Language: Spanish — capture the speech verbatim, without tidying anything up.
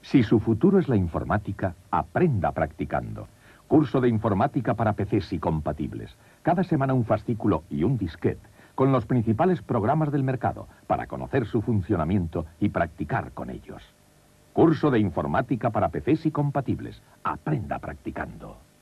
Si su futuro es la informática, aprenda practicando. Curso de informática para P Cs y compatibles. Cada semana un fascículo y un disquete con los principales programas del mercado para conocer su funcionamiento y practicar con ellos. Curso de informática para P Cs y compatibles. Aprenda practicando.